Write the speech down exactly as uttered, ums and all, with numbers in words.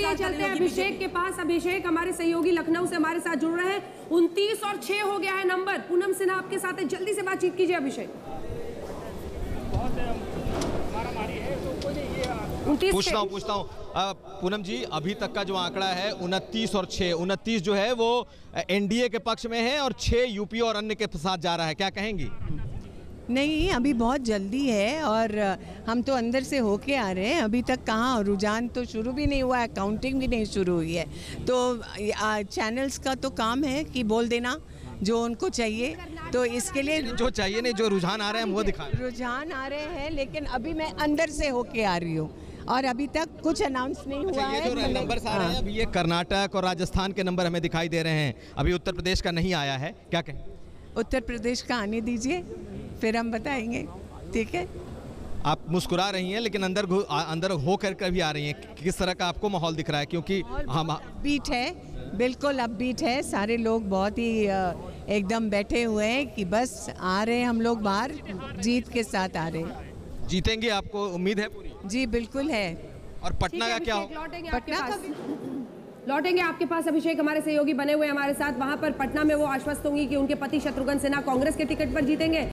चलिए चलते हैं अभिषेक के पास। अभिषेक हमारे सहयोगी लखनऊ से हमारे साथ जुड़ रहे हैं। उनतीस और छह हो गया है नंबर। पूनम सिन्हा आपके साथ है, जल्दी से बातचीत कीजिए अभिषेक। पूछता हूँ पूछता हूँ पूनम जी, अभी तक का जो आंकड़ा है उनतीस और छह, उनतीस जो है वो एनडीए के पक्ष में है और छह यूपी और अन्य के साथ जा रहा है, क्या कहेंगी? नहीं, अभी बहुत जल्दी है और हम तो अंदर से होके आ रहे हैं। अभी तक कहाँ, रुझान तो शुरू भी नहीं हुआ है, काउंटिंग भी नहीं शुरू हुई है। तो चैनल्स का तो काम है कि बोल देना जो उनको चाहिए, तो इसके लिए जो चाहिए नहीं, जो रुझान आ रहे हैं वो दिखा रहे हैं। रुझान आ रहे हैं, लेकिन अभी मैं अंदर से होके आ रही हूँ और अभी तक कुछ अनाउंस नहीं हुआ है। ये जो नंबर आ रहे हैं अभी, ये कर्नाटक और राजस्थान के नंबर हमें दिखाई दे रहे हैं, अभी उत्तर प्रदेश का नहीं आया है, क्या कहें? उत्तर प्रदेश का आने दीजिए, फिर हम बताएंगे, ठीक है? आप मुस्कुरा रही हैं लेकिन अंदर अंदर हो कर कर भी आ रही हैं, किस तरह का आपको माहौल दिख रहा है? क्योंकि हम बीट है, बिल्कुल अपबीट है, सारे लोग बहुत ही एकदम बैठे हुए हैं कि बस आ रहे हैं हम लोग बाहर, जीत के साथ आ रहे हैं। जीतेंगे, आपको उम्मीद है पूरी? जी बिल्कुल है। और पटना का क्या हो? पटना का लौटेंगे आपके पास अभिषेक, हमारे सहयोगी बने हुए हमारे साथ। वहां पर पटना में वो आश्वस्त होंगी कि उनके पति शत्रुघ्न सिन्हा कांग्रेस के टिकट पर जीतेंगे।